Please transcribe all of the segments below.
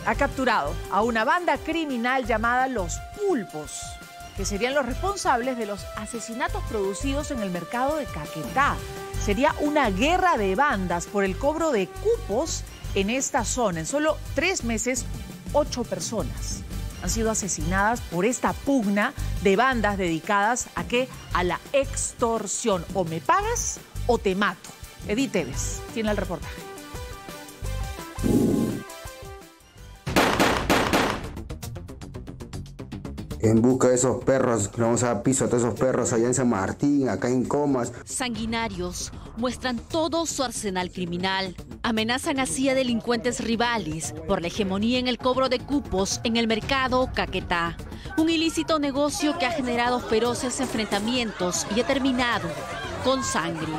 ha capturado a una banda criminal llamada Los Pulpos, que serían los responsables de los asesinatos producidos en el mercado de Caquetá. Sería una guerra de bandas por el cobro de cupos en esta zona. En solo 3 meses, 8 personas han sido asesinadas por esta pugna de bandas dedicadas ¿a qué? A la extorsión. O me pagas o te mato. Edith Tevez tiene el reportaje. En busca de esos perros, le vamos a dar piso a todos esos perros allá en San Martín, acá en Comas. Sanguinarios muestran todo su arsenal criminal. Amenazan así a delincuentes rivales por la hegemonía en el cobro de cupos en el mercado Caquetá. Un ilícito negocio que ha generado feroces enfrentamientos y ha terminado con sangre.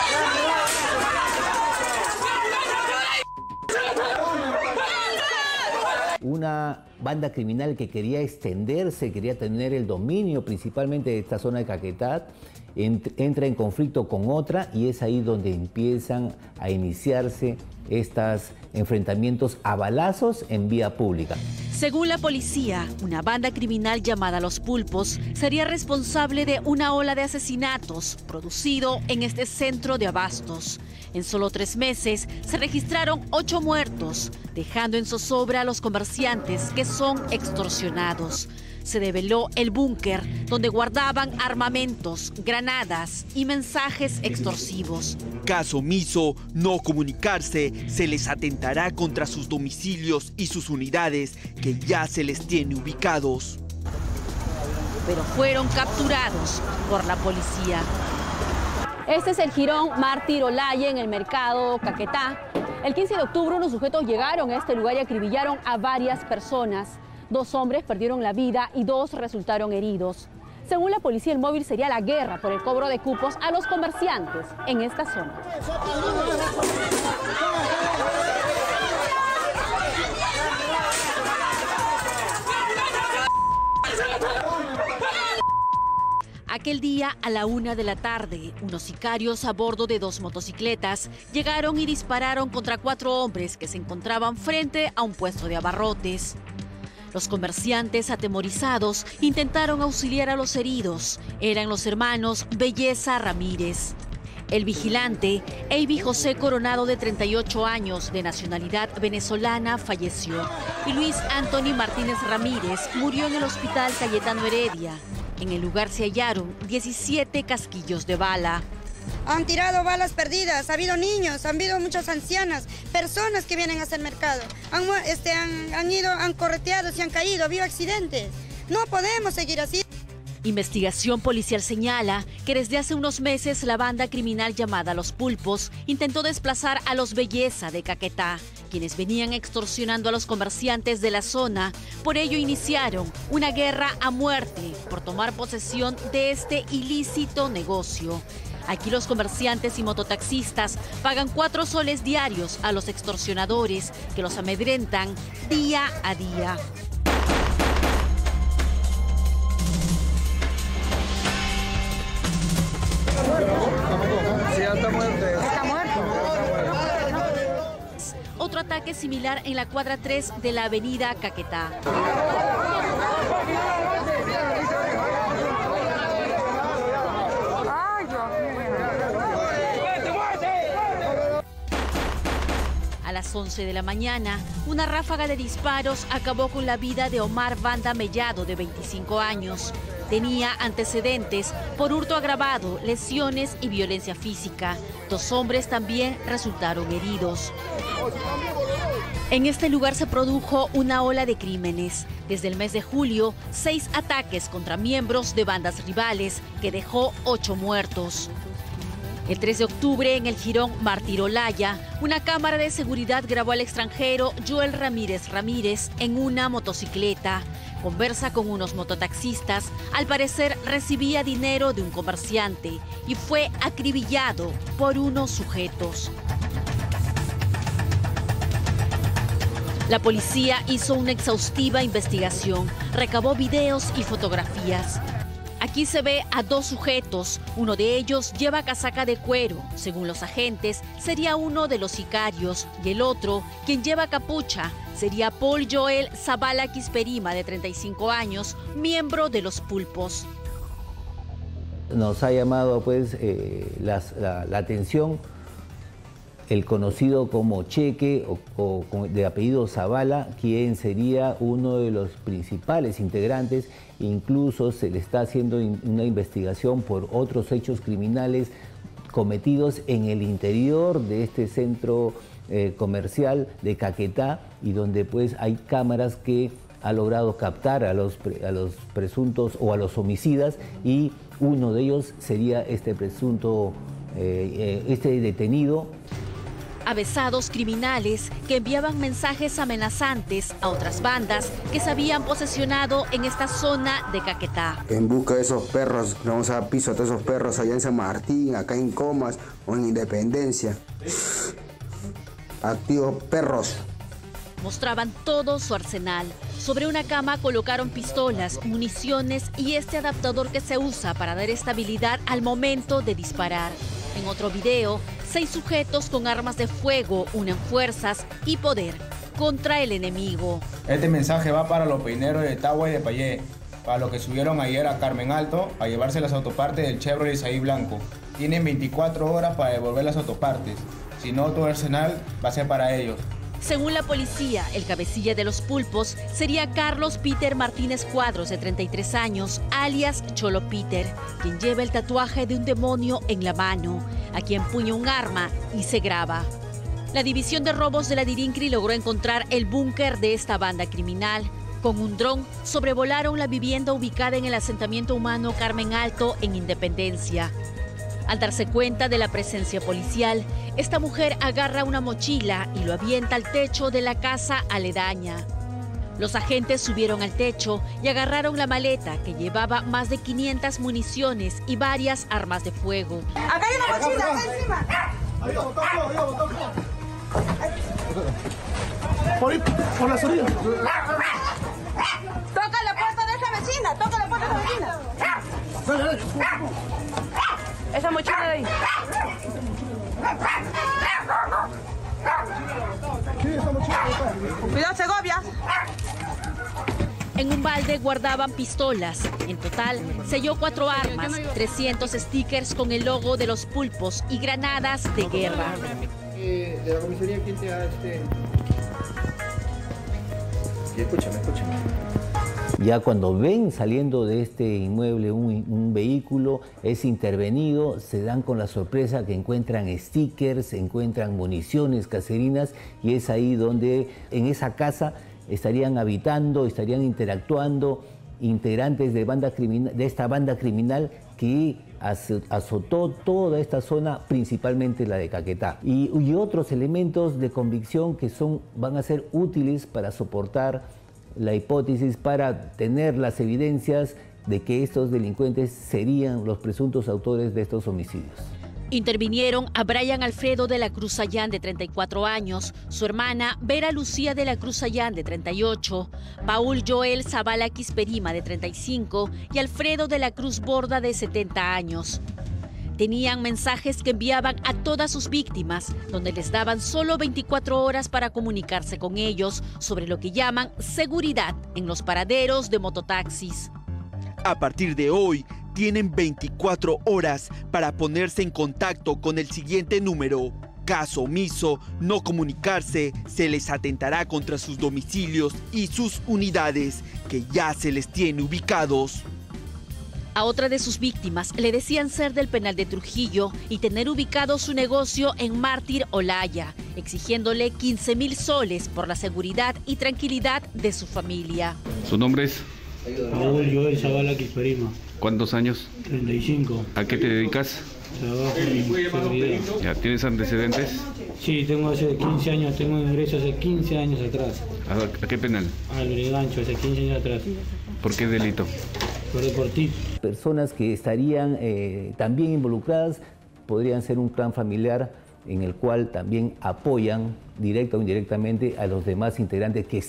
Una banda criminal que quería extenderse, quería tener el dominio principalmente de esta zona de Caquetá, entra en conflicto con otra y es ahí donde empiezan a iniciarse estos enfrentamientos a balazos en vía pública. Según la policía, una banda criminal llamada Los Pulpos sería responsable de una ola de asesinatos producido en este centro de abastos. En solo 3 meses se registraron 8 muertos, dejando en zozobra a los comerciantes que son extorsionados. Se develó el búnker donde guardaban armamentos, granadas y mensajes extorsivos. Caso omiso, no comunicarse, se les atentará contra sus domicilios y sus unidades que ya se les tiene ubicados. Pero fueron capturados por la policía. Este es el jirón Mártir Olaya en el mercado Caquetá. El 15 de octubre unos sujetos llegaron a este lugar y acribillaron a varias personas. 2 hombres perdieron la vida y 2 resultaron heridos. Según la policía, el móvil sería la guerra por el cobro de cupos a los comerciantes en esta zona. Aquel día, a la 1 de la tarde, unos sicarios a bordo de 2 motocicletas llegaron y dispararon contra 4 hombres que se encontraban frente a un puesto de abarrotes. Los comerciantes, atemorizados, intentaron auxiliar a los heridos. Eran los hermanos Belleza Ramírez. El vigilante, Eiby José Coronado, de 38 años, de nacionalidad venezolana, falleció. Y Luis Anthony Martínez Ramírez murió en el hospital Cayetano Heredia. En el lugar se hallaron 17 casquillos de bala. Han tirado balas perdidas, ha habido niños, han habido muchas ancianas, personas que vienen a hacer mercado. Han correteado, se han caído, ha habido accidentes. No podemos seguir así. Investigación policial señala que desde hace unos meses la banda criminal llamada Los Pulpos intentó desplazar a los Belleza de Caquetá, quienes venían extorsionando a los comerciantes de la zona. Por ello iniciaron una guerra a muerte por tomar posesión de este ilícito negocio. Aquí los comerciantes y mototaxistas pagan 4 soles diarios a los extorsionadores que los amedrentan día a día. Sí, está muerto. Está muerto. Otro ataque similar en la cuadra 3 de la avenida Caquetá. A las 11 de la mañana, una ráfaga de disparos acabó con la vida de Omar Banda Mellado, de 25 años. Tenía antecedentes por hurto agravado, lesiones y violencia física. 2 hombres también resultaron heridos. En este lugar se produjo una ola de crímenes. Desde el mes de julio, 6 ataques contra miembros de bandas rivales que dejó 8 muertos. El 3 de octubre, en el jirón Mártir Olaya, una cámara de seguridad grabó al extranjero Joel Ramírez en una motocicleta. Conversa con unos mototaxistas, al parecer recibía dinero de un comerciante y fue acribillado por unos sujetos. La policía hizo una exhaustiva investigación, recabó videos y fotografías. Aquí se ve a 2 sujetos, uno de ellos lleva casaca de cuero. Según los agentes, sería uno de los sicarios y el otro, quien lleva capucha, sería Paul Joel Zavala Quisperima, de 35 años, miembro de Los Pulpos. Nos ha llamado pues la atención el conocido como Cheque o de apellido Zavala, quien sería uno de los principales integrantes. Incluso se le está haciendo una investigación por otros hechos criminales cometidos en el interior de este centro comercial de Caquetá, y donde pues hay cámaras que ha logrado captar a los presuntos o a los homicidas, y uno de ellos sería este presunto, este detenido. Avesados criminales que enviaban mensajes amenazantes a otras bandas que se habían posesionado en esta zona de Caquetá. En busca de esos perros, le vamos a dar piso a todos esos perros allá en San Martín, acá en Comas o en Independencia. Activos perros. Mostraban todo su arsenal. Sobre una cama colocaron pistolas, municiones y este adaptador que se usa para dar estabilidad al momento de disparar. En otro video, 6 sujetos con armas de fuego unen fuerzas y poder contra el enemigo. Este mensaje va para los peineros de Tagua y de Payé, para los que subieron ayer a Carmen Alto a llevarse las autopartes del Chevrolet Isaí Blanco. Tienen 24 horas para devolver las autopartes. Si no, todo el arsenal va a ser para ellos. Según la policía, el cabecilla de Los Pulpos sería Carlos Peter Martínez Cuadros, de 33 años, alias Cholo Peter, quien lleva el tatuaje de un demonio en la mano, a quien empuña un arma y se graba. La división de robos de la Dirincri logró encontrar el búnker de esta banda criminal. Con un dron sobrevolaron la vivienda ubicada en el asentamiento humano Carmen Alto, en Independencia. Al darse cuenta de la presencia policial, esta mujer agarra una mochila y lo avienta al techo de la casa aledaña. Los agentes subieron al techo y agarraron la maleta que llevaba más de 500 municiones y varias armas de fuego. Acá hay una mochila, acá encima. Por la salida. Toca la puerta de esta vecina, toca la puerta de esta vecina. Esa mochila de ahí. Cuidado, Segovia. En un balde guardaban pistolas. En total, se halló 4 armas, 300 stickers con el logo de Los Pulpos y granadas de guerra. De la comisaría, ¿quién te ha Escúchame. Ya cuando ven saliendo de este inmueble un vehículo, es intervenido, se dan con la sorpresa que encuentran stickers, encuentran municiones caserinas, y es ahí donde en esa casa estarían habitando, estarían interactuando integrantes de esta banda criminal que azotó toda esta zona, principalmente la de Caquetá. Y otros elementos de convicción que van a ser útiles para soportar la hipótesis, para tener las evidencias de que estos delincuentes serían los presuntos autores de estos homicidios. Intervinieron a Brian Alfredo de la Cruz Ayán, de 34 años, su hermana Vera Lucía de la Cruz Ayán, de 38, Paul Joel Zavala Quisperima, de 35, y Alfredo de la Cruz Borda, de 70 años. Tenían mensajes que enviaban a todas sus víctimas, donde les daban solo 24 horas para comunicarse con ellos sobre lo que llaman seguridad en los paraderos de mototaxis. A partir de hoy, tienen 24 horas para ponerse en contacto con el siguiente número. Caso omiso, no comunicarse, se les atentará contra sus domicilios y sus unidades, que ya se les tiene ubicados. A otra de sus víctimas le decían ser del penal de Trujillo y tener ubicado su negocio en Mártir Olaya, exigiéndole 15,000 soles por la seguridad y tranquilidad de su familia. ¿Su nombre es? Paul Joel Zavala Quisperima. ¿Cuántos años? 35. ¿A qué te dedicas? Trabajo en seguridad. ¿Ya tienes antecedentes? Sí, tengo hace 15 años, tengo ingreso hace 15 años atrás. ¿A qué penal? Al Brigancho, hace 15 años atrás. ¿Por qué delito? Por deportista. Personas que estarían también involucradas podrían ser un clan familiar en el cual también apoyan directa o indirectamente a los demás integrantes que sí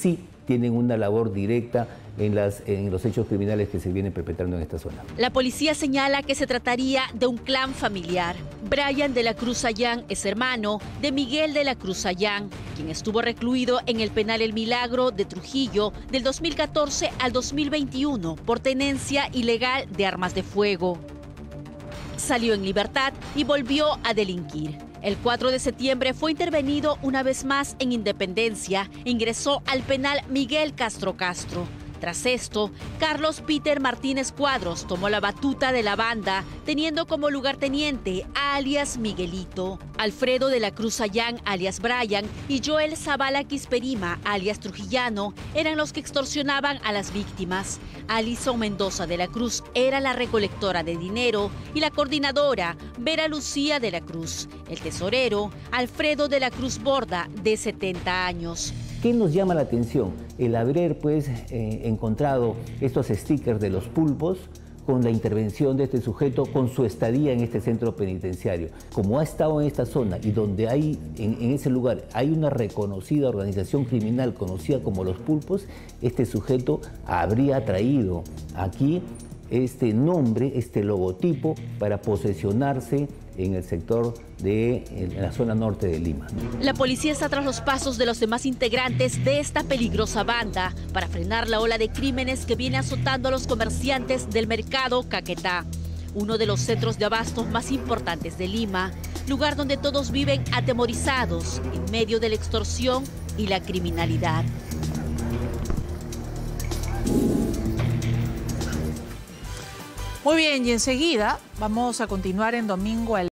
tienen una labor directa en los hechos criminales que se vienen perpetrando en esta zona. La policía señala que se trataría de un clan familiar. Brian de la Cruz Ayán es hermano de Miguel de la Cruz Ayán, quien estuvo recluido en el penal El Milagro de Trujillo del 2014 al 2021 por tenencia ilegal de armas de fuego. Salió en libertad y volvió a delinquir. El 4 de septiembre fue intervenido una vez más en Independencia e ingresó al penal Miguel Castro Castro. Tras esto, Carlos Peter Martínez Cuadros tomó la batuta de la banda, teniendo como lugarteniente alias Miguelito, Alfredo de la Cruz Ayán alias Brian y Joel Zavala Quisperima alias Trujillano eran los que extorsionaban a las víctimas. Alison Mendoza de la Cruz era la recolectora de dinero y la coordinadora Vera Lucía de la Cruz. El tesorero, Alfredo de la Cruz Borda, de 70 años. ¿Qué nos llama la atención? El haber encontrado estos stickers de los pulpos con la intervención de este sujeto, con su estadía en este centro penitenciario. Como ha estado en esta zona y donde hay, en ese lugar, hay una reconocida organización criminal conocida como los pulpos, este sujeto habría traído aquí este nombre, este logotipo, para posesionarse en el sector en la zona norte de Lima. La policía está tras los pasos de los demás integrantes de esta peligrosa banda para frenar la ola de crímenes que viene azotando a los comerciantes del mercado Caquetá, uno de los centros de abastos más importantes de Lima, lugar donde todos viven atemorizados en medio de la extorsión y la criminalidad. Muy bien, y enseguida vamos a continuar en Domingo al